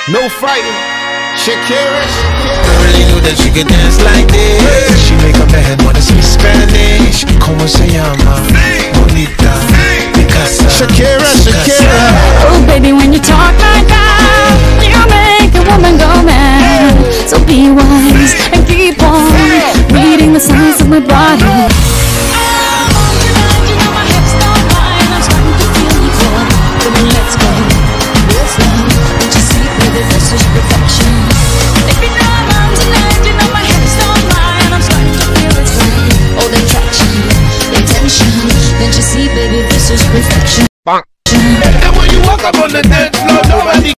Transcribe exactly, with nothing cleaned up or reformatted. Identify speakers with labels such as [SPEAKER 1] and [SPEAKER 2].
[SPEAKER 1] No fighting. Shakira, Shakira.
[SPEAKER 2] I really knew that she could dance like this. She make a man wanna speak Spanish. Como se llama? Bonita. Picasa.
[SPEAKER 1] Shakira, Shakira.
[SPEAKER 3] Oh baby, when you talk like that, you make a woman go mad. So be what